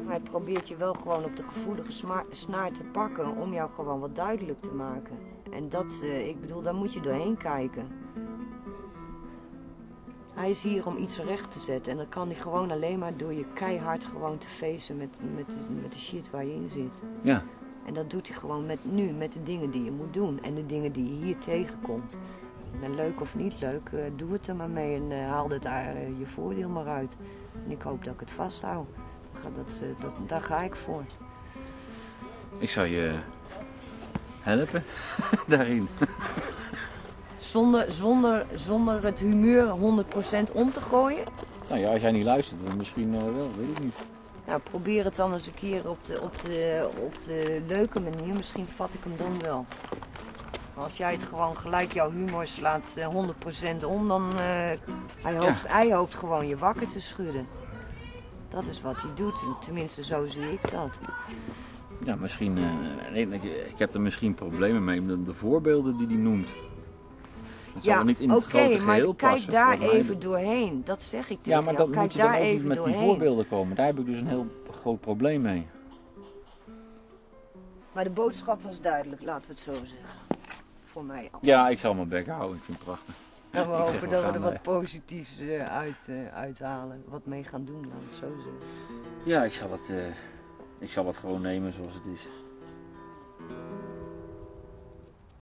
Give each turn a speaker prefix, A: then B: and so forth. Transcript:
A: Hij probeert je wel gewoon op de gevoelige snaar te pakken om jou gewoon wat duidelijk te maken. En dat, ik bedoel, daar moet je doorheen kijken. Hij is hier om iets recht te zetten. En dat kan hij gewoon alleen maar door je keihard gewoon te facen met de shit waar je in zit.
B: Ja.
A: En dat doet hij gewoon met de dingen die je moet doen. En de dingen die je hier tegenkomt. En leuk of niet leuk, doe het er maar mee en haal er daar je voordeel maar uit. En ik hoop dat ik het vasthoud. Daar ga ik voor.
B: Ik zou je helpen daarin.
A: Zonder het humeur 100% om te gooien?
B: Nou ja, als jij niet luistert, dan misschien wel, weet ik niet.
A: Nou, probeer het dan eens een keer op de leuke manier. Misschien vat ik hem dan wel. Als jij het gewoon gelijk, jouw humor slaat 100% om, dan hij hoopt gewoon je wakker te schudden. Dat is wat hij doet, tenminste zo zie ik dat.
B: Ja, misschien, ik heb er misschien problemen mee met de voorbeelden die hij noemt. Het zal niet in het grote geheel passen.
A: Kijk daar even doorheen, dat zeg ik tegen jou.
B: Ja, maar dat
A: kijk
B: moet je dan
A: daar
B: ook
A: even
B: niet met
A: doorheen.
B: die voorbeelden komen. Daar heb ik dus een heel groot probleem mee.
A: Maar de boodschap was duidelijk, laten we het zo zeggen. Voor mij al.
B: Ja, ik zal mijn bek houden, ik vind het prachtig.
A: En we hopen dat we er wat positiefs uithalen. Wat mee gaan doen, laten we het zo zeggen.
B: Ja, ik zal het gewoon nemen zoals het is.